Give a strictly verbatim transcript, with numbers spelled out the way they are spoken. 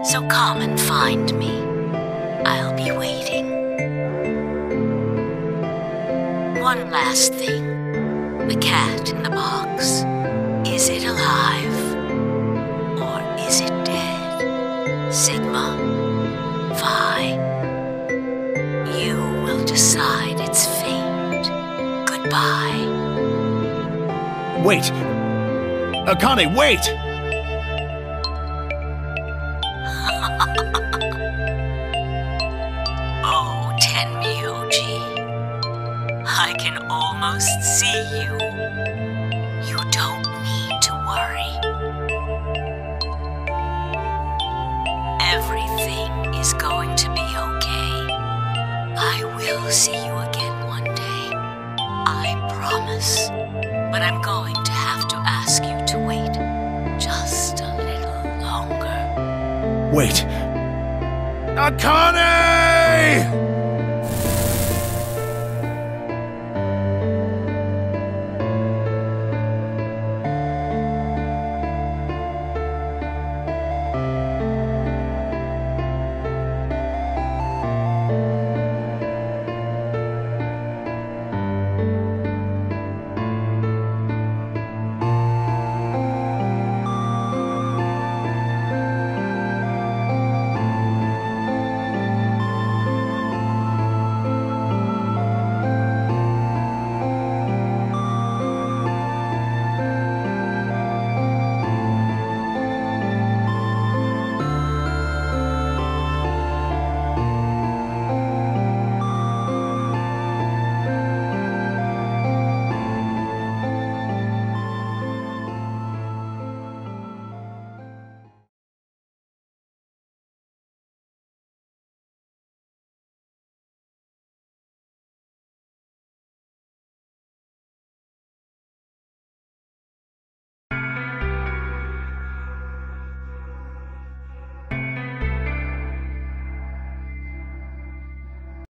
So come and find me. I'll be waiting. One last thing. The cat in the box. Is it alive? Or is it dead? Sigma? Phi? You will decide its fate. Goodbye. Wait! Akane, wait! Oh, Tenmyuji. I can almost see you. You don't need to worry. Everything is going to be okay. I will see you again one day. I promise. But I'm going to have to ask you to wait just a little longer. Wait. Akane!